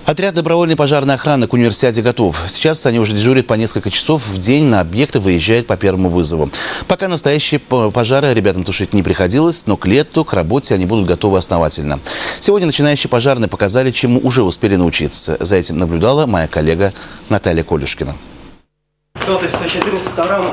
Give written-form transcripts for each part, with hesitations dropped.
Отряд добровольной пожарной охраны к универсиаде готов. Сейчас они уже дежурят по несколько часов в день, на объекты выезжают по первому вызову. Пока настоящие пожары ребятам тушить не приходилось, но к лету, к работе они будут готовы основательно. Сегодня начинающие пожарные показали, чему уже успели научиться. За этим наблюдала моя коллега Наталья Колюшкина. 114 программа.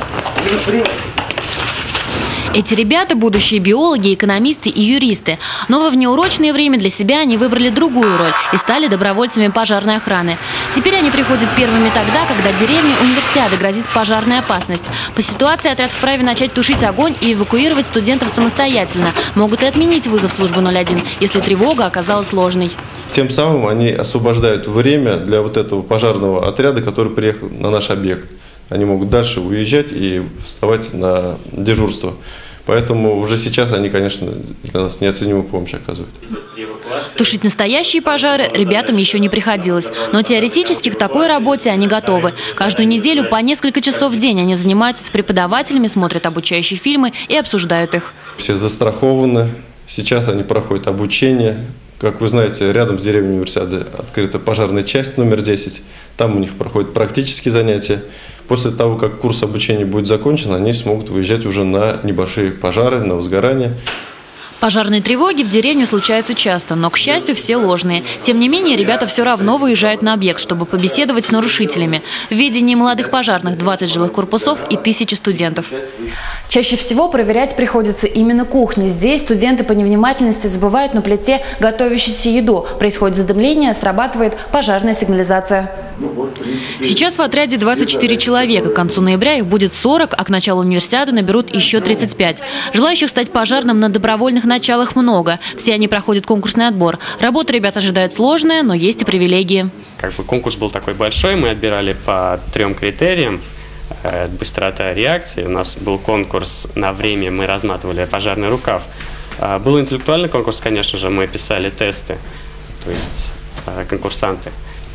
Эти ребята – будущие биологи, экономисты и юристы. Но во внеурочное время для себя они выбрали другую роль и стали добровольцами пожарной охраны. Теперь они приходят первыми тогда, когда деревне универсиады грозит пожарная опасность. По ситуации отряд вправе начать тушить огонь и эвакуировать студентов самостоятельно. Могут и отменить вызов службы 01, если тревога оказалась ложной. Тем самым они освобождают время для вот этого пожарного отряда, который приехал на наш объект. Они могут дальше уезжать и вставать на дежурство. Поэтому уже сейчас они, конечно, для нас неоценимую помощь оказывают. Тушить настоящие пожары ребятам еще не приходилось. Но теоретически к такой работе они готовы. Каждую неделю по несколько часов в день они занимаются с преподавателями, смотрят обучающие фильмы и обсуждают их. Все застрахованы. Сейчас они проходят обучение. Как вы знаете, рядом с деревней универсиады открыта пожарная часть номер 10. Там у них проходят практические занятия. После того, как курс обучения будет закончен, они смогут выезжать уже на небольшие пожары, на возгорание. Пожарные тревоги в деревне случаются часто, но, к счастью, все ложные. Тем не менее, ребята все равно выезжают на объект, чтобы побеседовать с нарушителями. В ведении молодых пожарных 20 жилых корпусов и 1000 студентов. Чаще всего проверять приходится именно кухни. Здесь студенты по невнимательности забывают на плите готовящуюся еду. Происходит задымление, срабатывает пожарная сигнализация. Сейчас в отряде 24 человека. К концу ноября их будет 40, а к началу универсиады наберут еще 35. Желающих стать пожарным на добровольных началах много. Все они проходят конкурсный отбор. Работа ребят ожидает сложная, но есть и привилегии. Конкурс был такой большой, мы отбирали по 3 критериям. Быстрота реакции. У нас был конкурс на время, мы разматывали пожарный рукав. Был интеллектуальный конкурс, конечно же, мы писали тесты, то есть конкурсанты.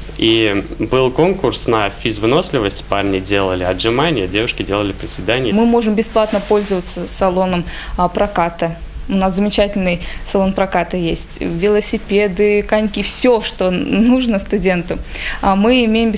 И был конкурс на физвыносливость, парни делали отжимания, девушки делали приседания. Мы можем бесплатно пользоваться салоном проката. У нас замечательный салон проката есть. Велосипеды, коньки, все, что нужно студенту. Мы имеем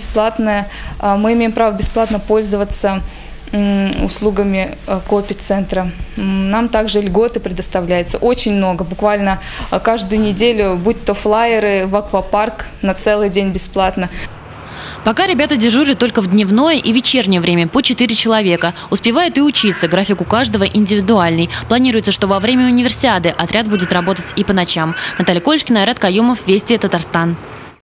право бесплатно пользоваться услугами Коопи-центра. Нам также льготы предоставляются очень много. Буквально каждую неделю, будь то флайеры в аквапарк на целый день бесплатно. Пока ребята дежурят только в дневное и вечернее время по 4 человека. Успевают и учиться, график у каждого индивидуальный. Планируется, что во время универсиады отряд будет работать и по ночам. Наталья Колюшкина, Айрат Каюмов, Вести, Татарстан.